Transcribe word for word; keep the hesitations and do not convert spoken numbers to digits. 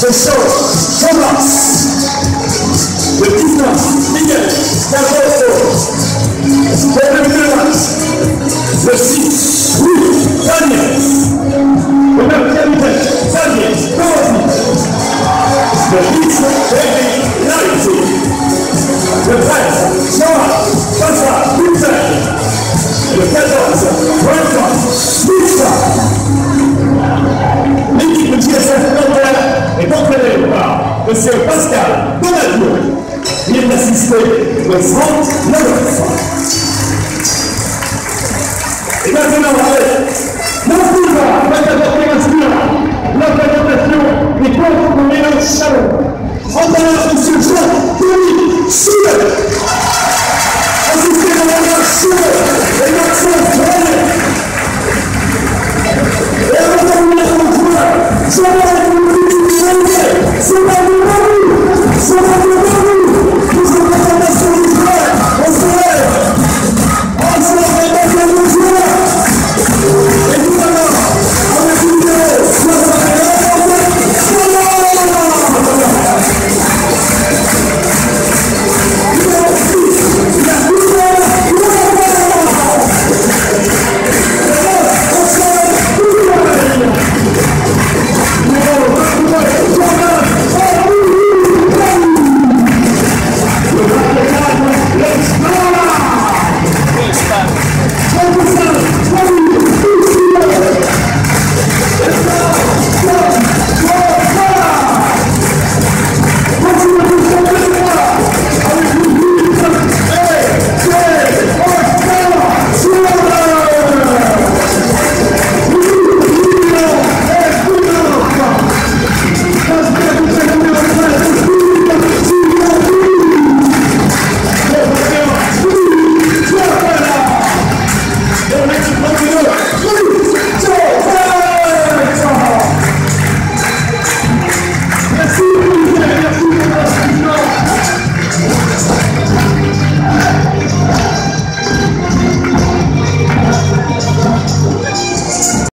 Ce show commence. Le dix-neuf, Miguel Cardoso. Le deux, le six, Louis Daniel. Le neuf, capitaine Daniel Dorothy. Le dix, David Lighty. Le treize, Noah Passa Butel. Le quatorze, Brenton Spitza. L'équipe de T S F Nanterre est entraînée par M. Pascal Donadio. Il est assisté de Franck Leboeuf. Et maintenant, avec l'encouragement, la présentation, la présentation des coachs de Mélange Chalon. Entraîneur M. Jean-Denis Soulet. Assisté de Mélange Soulet et Maxence René. Et avant de terminer son joueur,